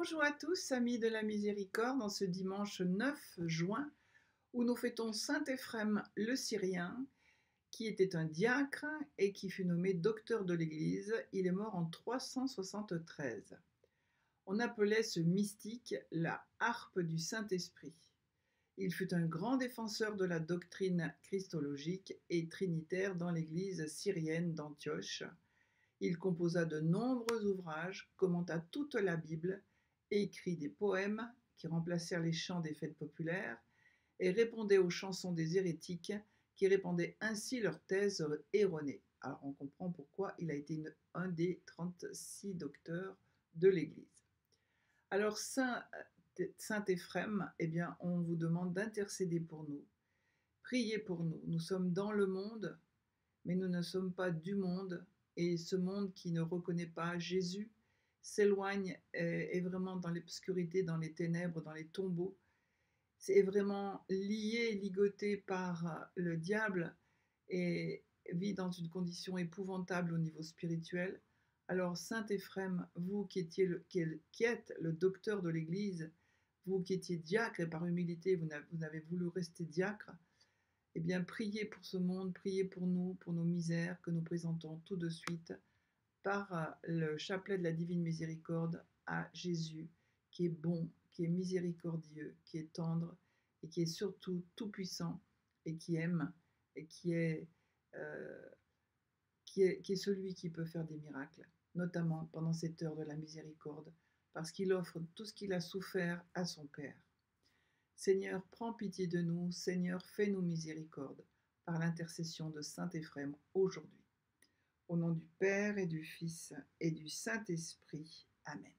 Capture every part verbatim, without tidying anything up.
Bonjour à tous, amis de la miséricorde, en ce dimanche neuf juin, où nous fêtons saint Éphrem le Syrien, qui était un diacre et qui fut nommé docteur de l'Église. Il est mort en trois cent soixante-treize. On appelait ce mystique la harpe du Saint-Esprit. Il fut un grand défenseur de la doctrine christologique et trinitaire dans l'Église syrienne d'Antioche. Il composa de nombreux ouvrages, commenta toute la Bible, et écrit des poèmes qui remplacèrent les chants des fêtes populaires et répondait aux chansons des hérétiques qui répandaient ainsi leurs thèses erronées. Alors on comprend pourquoi il a été une, un des trente-six docteurs de l'Église. Alors Saint, Saint Éphrem, eh bien, on vous demande d'intercéder pour nous. Priez pour nous. Nous sommes dans le monde, mais nous ne sommes pas du monde. Et ce monde qui ne reconnaît pas Jésus s'éloigne, est vraiment dans l'obscurité, dans les ténèbres, dans les tombeaux. C'est vraiment lié, ligoté par le diable et vit dans une condition épouvantable au niveau spirituel. Alors Saint Éphrem, vous qui, étiez le, qui êtes le docteur de l'Église, vous qui étiez diacre et par humilité vous avez voulu rester diacre, eh bien priez pour ce monde, priez pour nous, pour nos misères que nous présentons tout de suite par le chapelet de la divine miséricorde à Jésus, qui est bon, qui est miséricordieux, qui est tendre et qui est surtout tout-puissant et qui aime et qui est, euh, qui est, qui est celui qui peut faire des miracles, notamment pendant cette heure de la miséricorde, parce qu'il offre tout ce qu'il a souffert à son Père. Seigneur, prends pitié de nous, Seigneur, fais-nous miséricorde par l'intercession de Saint Éphrem aujourd'hui. Au nom du Père et du Fils et du Saint-Esprit. Amen.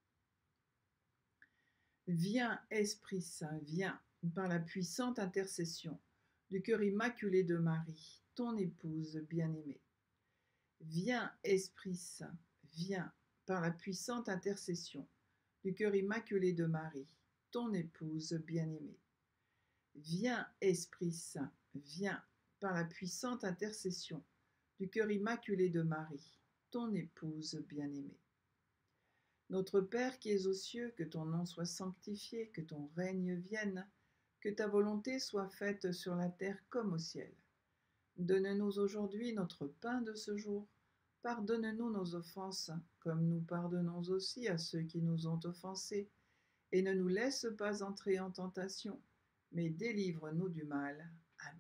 Viens, Esprit Saint, viens, par la puissante intercession du cœur immaculé de Marie, ton épouse bien-aimée. Viens, Esprit Saint, viens, par la puissante intercession du cœur immaculé de Marie, ton épouse bien-aimée. Viens, Esprit Saint, viens, par la puissante intercession du cœur immaculé de Marie, ton épouse bien-aimée. Notre Père qui es aux cieux, que ton nom soit sanctifié, que ton règne vienne, que ta volonté soit faite sur la terre comme au ciel. Donne-nous aujourd'hui notre pain de ce jour. Pardonne-nous nos offenses, comme nous pardonnons aussi à ceux qui nous ont offensés. Et ne nous laisse pas entrer en tentation, mais délivre-nous du mal. Amen.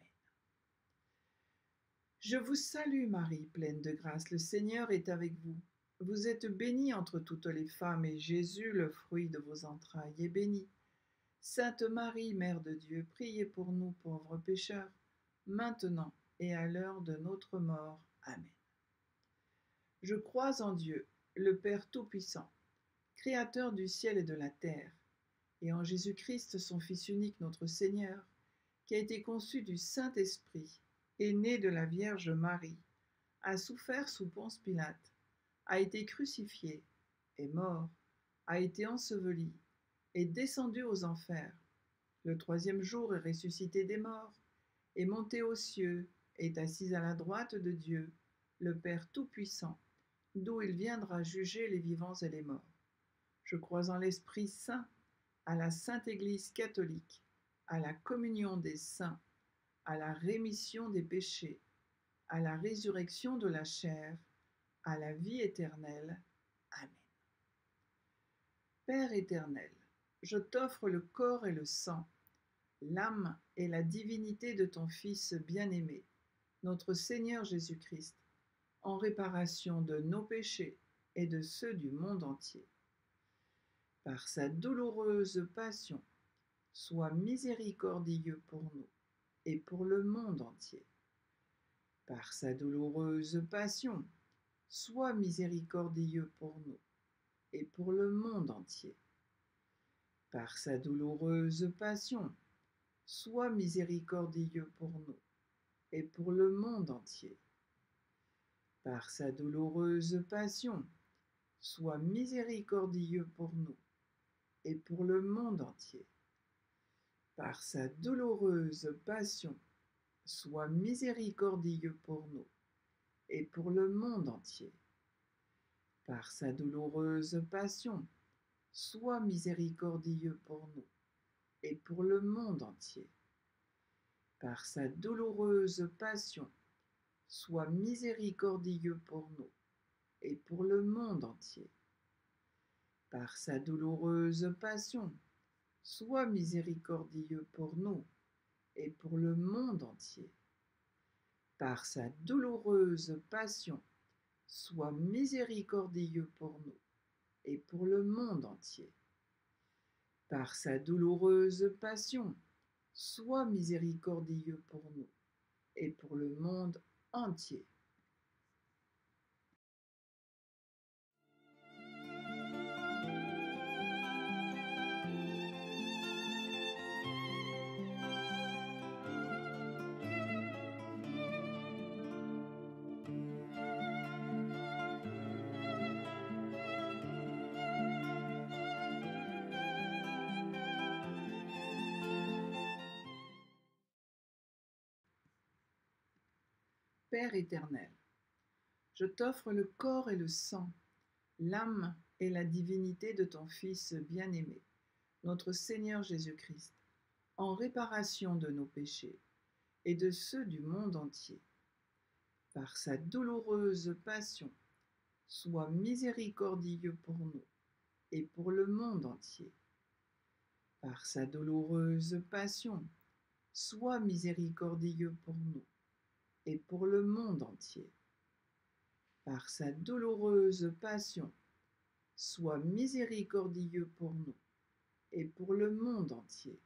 Je vous salue Marie, pleine de grâce, le Seigneur est avec vous. Vous êtes bénie entre toutes les femmes, et Jésus, le fruit de vos entrailles, est béni. Sainte Marie, Mère de Dieu, priez pour nous pauvres pécheurs, maintenant et à l'heure de notre mort. Amen. Je crois en Dieu, le Père Tout-Puissant, Créateur du ciel et de la terre, et en Jésus-Christ, son Fils unique, notre Seigneur, qui a été conçu du Saint-Esprit, est né de la Vierge Marie, a souffert sous Ponce Pilate, a été crucifié, est mort, a été enseveli, est descendu aux enfers. Le troisième jour est ressuscité des morts, est monté aux cieux, est assis à la droite de Dieu, le Père Tout-Puissant, d'où il viendra juger les vivants et les morts. Je crois en l'Esprit Saint, à la Sainte Église catholique, à la communion des saints, à la rémission des péchés, à la résurrection de la chair, à la vie éternelle. Amen. Père éternel, je t'offre le corps et le sang, l'âme et la divinité de ton Fils bien-aimé, notre Seigneur Jésus-Christ, en réparation de nos péchés et de ceux du monde entier. Par sa douloureuse passion, sois miséricordieux pour nous et pour le monde entier. Par sa douloureuse passion, sois miséricordieux pour nous et pour le monde entier. Par sa douloureuse passion, sois miséricordieux pour nous et pour le monde entier. Par sa douloureuse passion, sois miséricordieux pour nous et pour le monde entier. Par sa douloureuse passion, sois miséricordieux pour nous et pour le monde entier. Par sa douloureuse passion, sois miséricordieux pour nous et pour le monde entier. Par sa douloureuse passion, sois miséricordieux pour nous et pour le monde entier. Par sa douloureuse passion, sois miséricordieux pour nous et pour le monde entier. Par sa douloureuse passion, sois miséricordieux pour nous et pour le monde entier. Par sa douloureuse passion, sois miséricordieux pour nous et pour le monde entier. Père éternel, je t'offre le corps et le sang, l'âme et la divinité de ton Fils bien-aimé, notre Seigneur Jésus-Christ, en réparation de nos péchés et de ceux du monde entier. Par sa douloureuse passion, sois miséricordieux pour nous et pour le monde entier. Par sa douloureuse passion, sois miséricordieux pour nous et pour le monde entier. Par sa douloureuse passion, sois miséricordieux pour nous et pour le monde entier.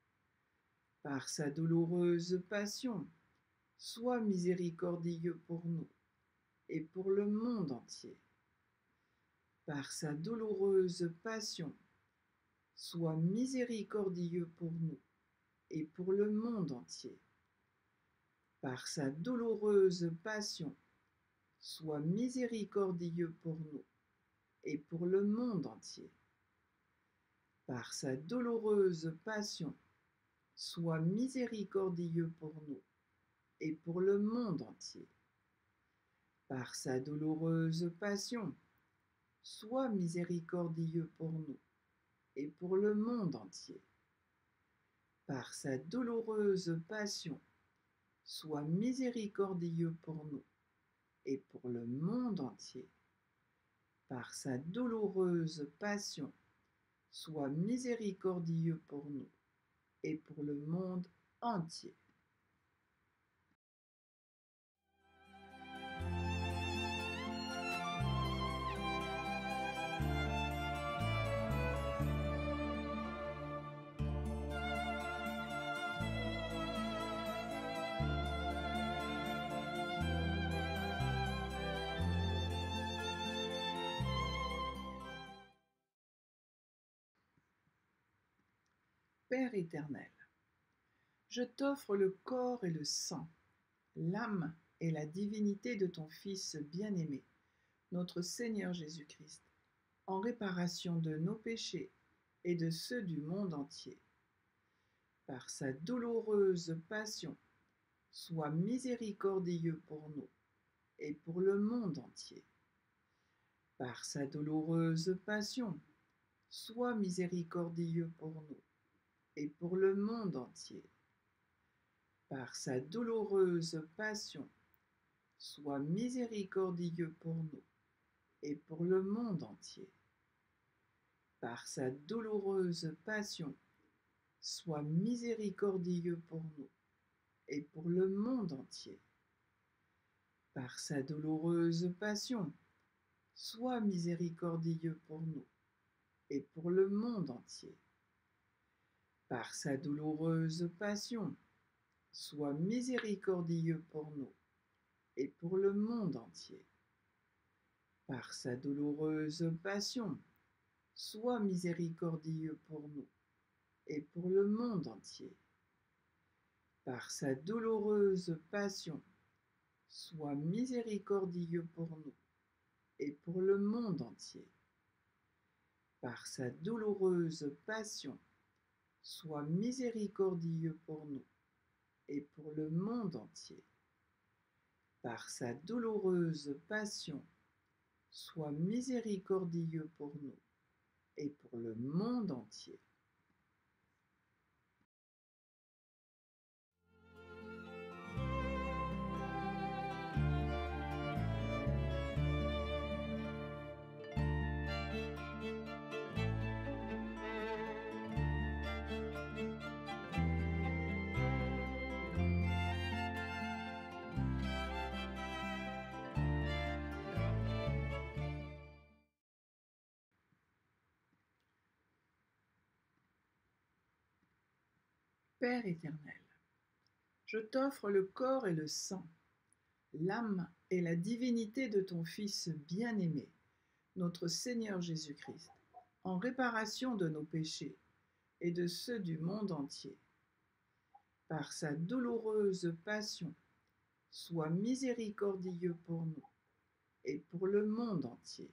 Par sa douloureuse passion, sois miséricordieux pour nous et pour le monde entier. Par sa douloureuse passion, sois miséricordieux pour nous et pour le monde entier. Par sa douloureuse passion, sois miséricordieux pour nous et pour le monde entier. Par sa douloureuse passion, sois miséricordieux pour nous et pour le monde entier. Par sa douloureuse passion, sois miséricordieux pour nous et pour le monde entier. Par sa douloureuse passion, sois miséricordieux pour nous et pour le monde entier. Par sa douloureuse passion, sois miséricordieux pour nous et pour le monde entier. Père éternel, je t'offre le corps et le sang, l'âme et la divinité de ton Fils bien-aimé, notre Seigneur Jésus-Christ, en réparation de nos péchés et de ceux du monde entier. Par sa douloureuse passion, sois miséricordieux pour nous et pour le monde entier. Par sa douloureuse passion, sois miséricordieux pour nous et pour le monde entier. Par sa douloureuse passion, sois miséricordieux pour nous et pour le monde entier. Par sa douloureuse passion, sois miséricordieux pour nous et pour le monde entier. Par sa douloureuse passion, sois miséricordieux pour nous et pour le monde entier. Par sa douloureuse passion, sois miséricordieux pour nous et pour le monde entier. Par sa douloureuse passion, sois miséricordieux pour nous et pour le monde entier. Par sa douloureuse passion, sois miséricordieux pour nous et pour le monde entier. Par sa douloureuse passion, sois miséricordieux pour nous et pour le monde entier. Par sa douloureuse passion, sois miséricordieux pour nous et pour le monde entier. Père éternel, je t'offre le corps et le sang, l'âme et la divinité de ton Fils bien-aimé, notre Seigneur Jésus-Christ, en réparation de nos péchés et de ceux du monde entier. Par sa douloureuse passion, sois miséricordieux pour nous et pour le monde entier.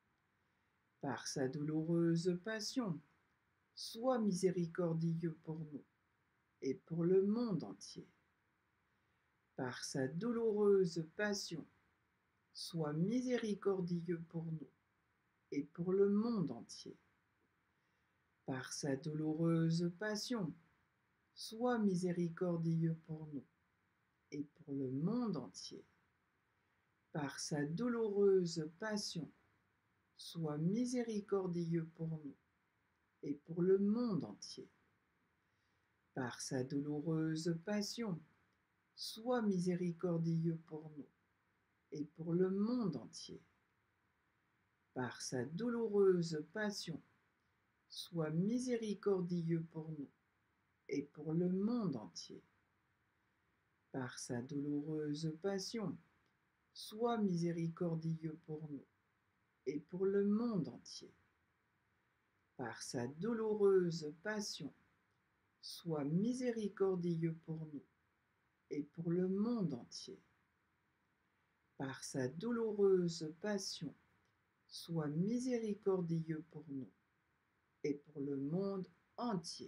Par sa douloureuse passion, sois miséricordieux pour nous et pour le monde entier. Par sa douloureuse passion, sois miséricordieux pour nous et pour le monde entier. Par sa douloureuse passion, sois miséricordieux pour nous et pour le monde entier. Par sa douloureuse passion, sois miséricordieux pour nous et pour le monde entier. Par sa douloureuse passion, sois miséricordieux pour nous et pour le monde entier. Par sa douloureuse passion, sois miséricordieux pour nous et pour le monde entier. Par sa douloureuse passion, sois miséricordieux pour nous et pour le monde entier. Par sa douloureuse passion, sois miséricordieux pour nous et pour le monde entier. Par sa douloureuse passion, sois miséricordieux pour nous et pour le monde entier.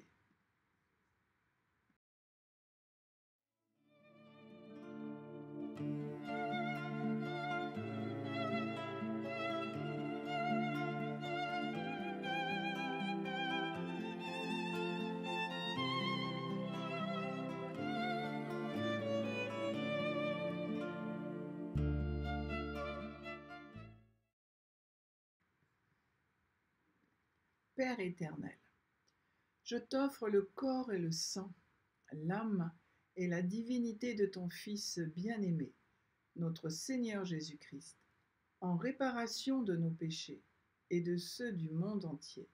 Père éternel, je t'offre le corps et le sang, l'âme et la divinité de ton Fils bien-aimé, notre Seigneur Jésus-Christ, en réparation de nos péchés et de ceux du monde entier.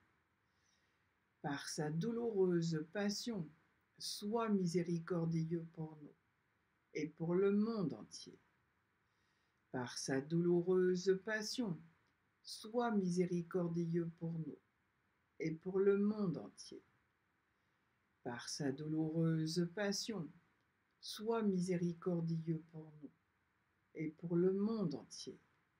Par sa douloureuse passion, sois miséricordieux pour nous et pour le monde entier. Par sa douloureuse passion, sois miséricordieux pour nous et pour le monde entier. Par sa douloureuse passion, sois miséricordieux pour nous et pour le monde entier.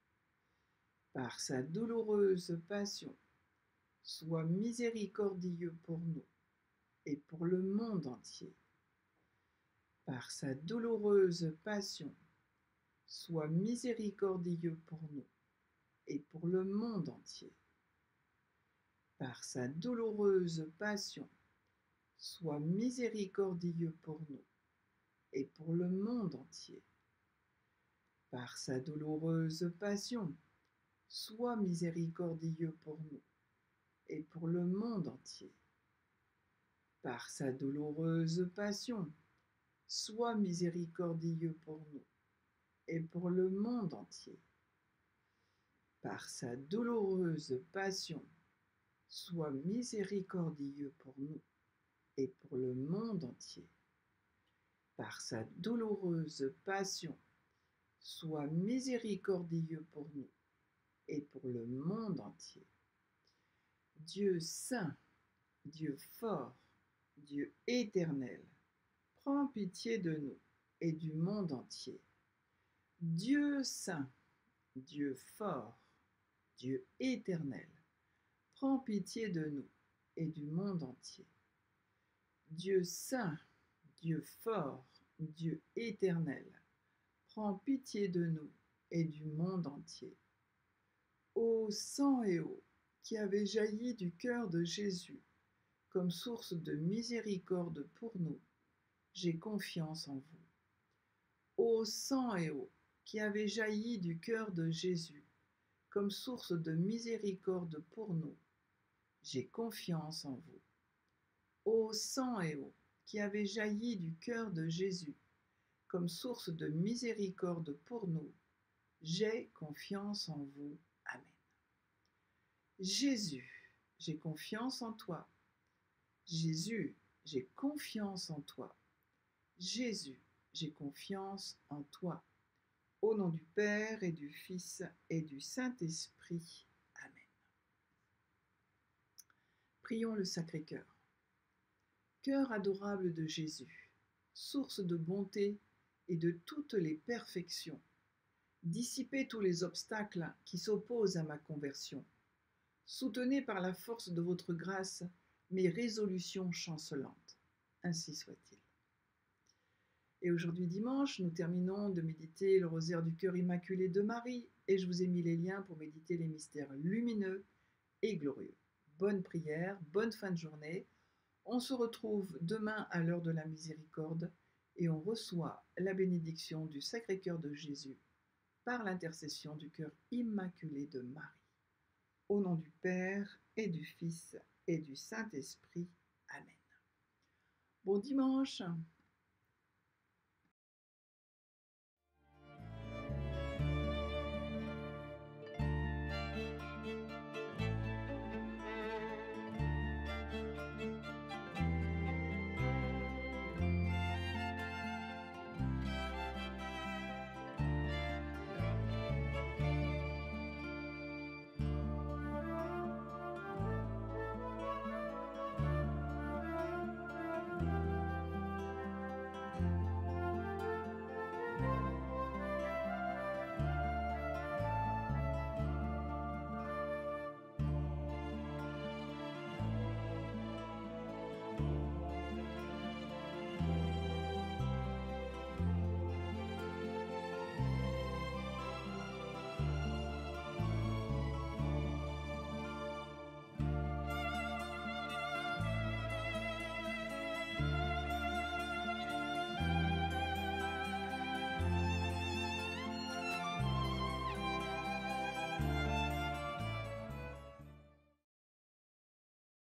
Par sa douloureuse passion, sois miséricordieux pour nous et pour le monde entier. Par sa douloureuse passion, sois miséricordieux pour nous et pour le monde entier. Par sa douloureuse passion, sois miséricordieux pour nous et pour le monde entier. Par sa douloureuse passion, sois miséricordieux pour nous et pour le monde entier. Par sa douloureuse passion, sois miséricordieux pour nous et pour le monde entier. Par sa douloureuse passion, sois miséricordieux pour nous et pour le monde entier. Par sa douloureuse passion, sois miséricordieux pour nous et pour le monde entier. Dieu saint, Dieu fort, Dieu éternel, prends pitié de nous et du monde entier. Dieu saint, Dieu fort, Dieu éternel, prends pitié de nous et du monde entier. Dieu saint, Dieu fort, Dieu éternel, prends pitié de nous et du monde entier. Ô sang et eau, qui avait jailli du cœur de Jésus comme source de miséricorde pour nous, j'ai confiance en vous. Ô sang et eau qui avait jailli du cœur de Jésus comme source de miséricorde pour nous, j'ai confiance en vous. Ô sang et eau qui avait jailli du cœur de Jésus comme source de miséricorde pour nous, j'ai confiance en vous. Amen. Jésus, j'ai confiance en toi. Jésus, j'ai confiance en toi. Jésus, j'ai confiance en toi. Au nom du Père et du Fils et du Saint-Esprit. Amen. Prions le Sacré-Cœur. Cœur adorable de Jésus, source de bonté et de toutes les perfections, dissipez tous les obstacles qui s'opposent à ma conversion. Soutenez par la force de votre grâce mes résolutions chancelantes. Ainsi soit-il. Et aujourd'hui dimanche, nous terminons de méditer le rosaire du cœur immaculé de Marie et je vous ai mis les liens pour méditer les mystères lumineux et glorieux. Bonne prière, bonne fin de journée. On se retrouve demain à l'heure de la miséricorde et on reçoit la bénédiction du Sacré-Cœur de Jésus par l'intercession du cœur immaculé de Marie. Au nom du Père et du Fils et du Saint-Esprit. Amen. Bon dimanche.